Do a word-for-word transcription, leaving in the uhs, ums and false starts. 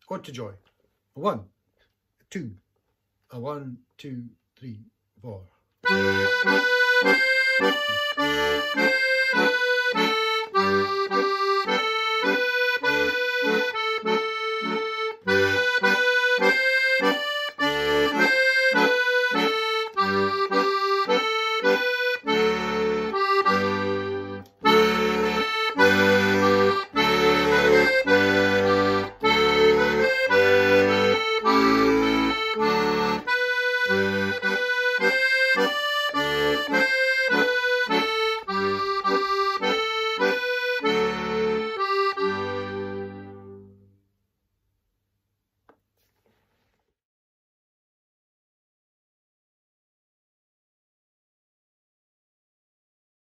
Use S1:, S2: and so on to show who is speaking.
S1: Ode to Joy. A one, a two, a one, two, three, four.